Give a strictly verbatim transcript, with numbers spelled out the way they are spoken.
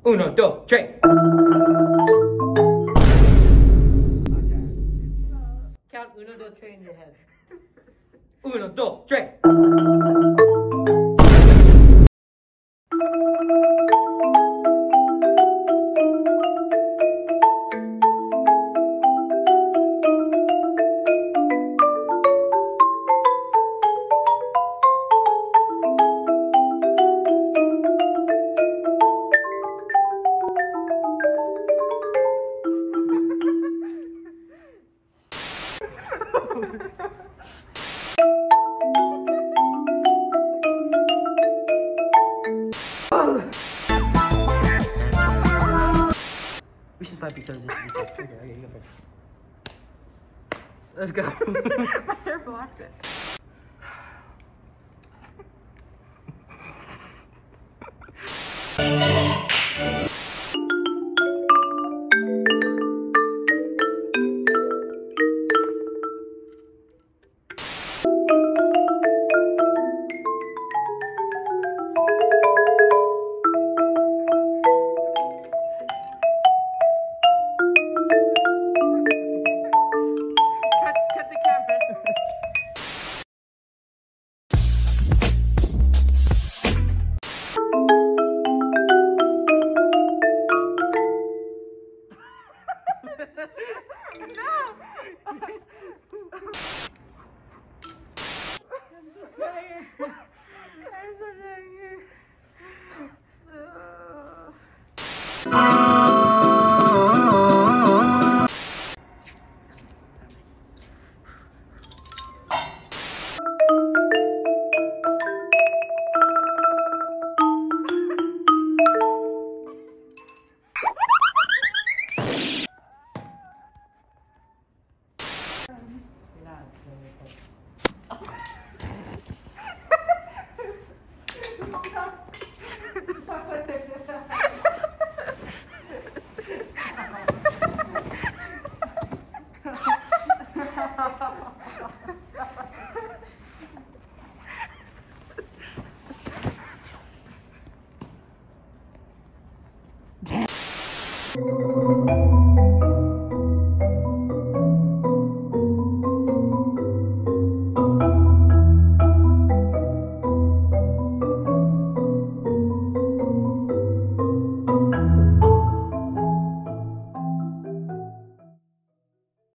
Uno, dos, tres. Okay. Count uno, dos, tres in your head. Uno, dos, tres. We should slap each other just to be safe. Okay, okay, you go first. Let's go. My hair blocks it.